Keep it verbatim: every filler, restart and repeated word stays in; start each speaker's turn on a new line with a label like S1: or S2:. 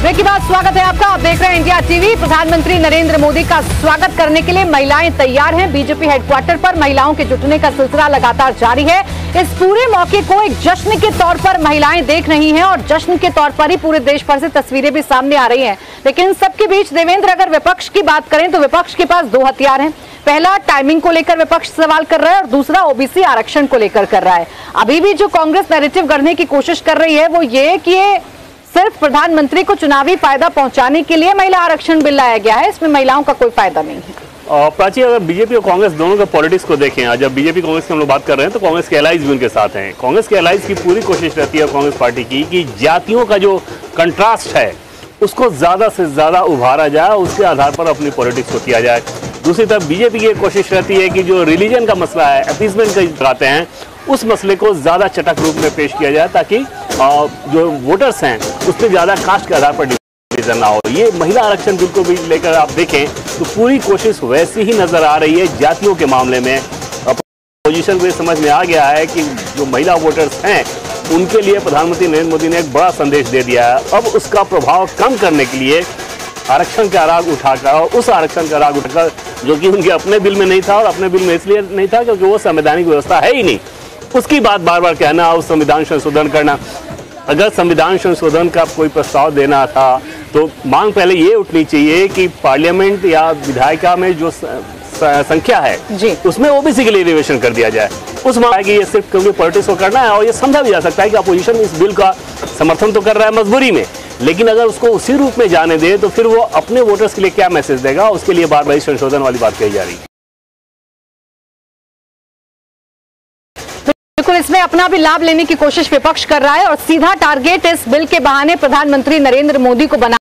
S1: Break के बाद स्वागत है आपका। आप देख रहे हैं इंडिया टीवी। प्रधानमंत्री नरेंद्र मोदी का स्वागत करने के लिए महिलाएं तैयार हैं। बीजेपी हेडक्वार्टर पर महिलाओं के जुटने का सिलसिला लगातार जारी है। इस पूरे मौके को एक जश्न के तौर पर महिलाएं देख रही हैं और जश्न के तौर पर ही पूरे देश भर से तस्वीरें भी सामने आ रही हैं। लेकिन सबके बीच देवेंद्र, अगर विपक्ष की बात करें तो विपक्ष के पास दो हथियार हैं। पहला, टाइमिंग को लेकर विपक्ष सवाल कर रहा है और दूसरा ओबीसी आरक्षण को लेकर कर रहा है। अभी भी जो कांग्रेस नैरेटिव गढ़ने की कोशिश कर रही है वो ये कि ये सिर्फ प्रधानमंत्री को चुनावी फायदा पहुंचाने के लिए महिला आरक्षण बिल लाया गया है, इसमें महिलाओं का कोई फायदा नहीं है।
S2: प्राची, अगर बीजेपी और कांग्रेस दोनों के पॉलिटिक्स को देखें, जब बीजेपी कांग्रेस की हम लोग बात कर रहे हैं तो कांग्रेस के एलाइज भी उनके साथ हैं। कांग्रेस के एलाइज की पूरी कोशिश रहती है कांग्रेस पार्टी की कि जातियों का जो कंट्रास्ट है उसको ज्यादा से ज्यादा उभारा जाए, उसके आधार पर अपनी पॉलिटिक्स को किया जाए। दूसरी तरफ बीजेपी की कोशिश रहती है कि जो रिलीजन का मसला है, अपीसमेंट का आते हैं, उस मसले को ज्यादा चटक रूप में पेश किया जाए ताकि जो वोटर्स हैं उसमें ज्यादा कास्ट के आधार पर डिवीजन ना हो। ये महिला आरक्षण बिल को भी लेकर आप देखें तो पूरी कोशिश वैसी ही नजर आ रही है। जातियों के मामले में पोजीशन को समझ में आ गया है कि जो महिला वोटर्स हैं उनके लिए प्रधानमंत्री नरेंद्र मोदी ने एक बड़ा संदेश दे दिया है। अब उसका प्रभाव कम करने के लिए आरक्षण का राग उठाकर और उस आरक्षण का राग उठाकर जो कि उनके अपने बिल में नहीं था, और अपने बिल में इसलिए नहीं था क्योंकि वो संवैधानिक व्यवस्था है ही नहीं, उसकी बात बार बार कहना, उस संविधान संशोधन करना। अगर संविधान संशोधन का कोई प्रस्ताव देना था तो मांग पहले ये उठनी चाहिए कि पार्लियामेंट या विधायिका में जो संख्या है उसमें ओबीसी के लिए रिजर्वेशन कर दिया जाए। उस मांग की ये सिर्फ क्योंकि पॉलिटिक्स को करना है, और ये समझा भी जा सकता है कि अपोजिशन इस बिल का समर्थन तो कर रहा है मजबूरी में, लेकिन अगर उसको उसी रूप में जाने दे तो फिर वो अपने वोटर्स के लिए क्या मैसेज देगा, उसके लिए बार बार संशोधन वाली बात कही जा रही है।
S1: बिल्कुल, इसमें अपना भी लाभ लेने की कोशिश विपक्ष कर रहा है और सीधा टारगेट इस बिल के बहाने प्रधानमंत्री नरेंद्र मोदी को बना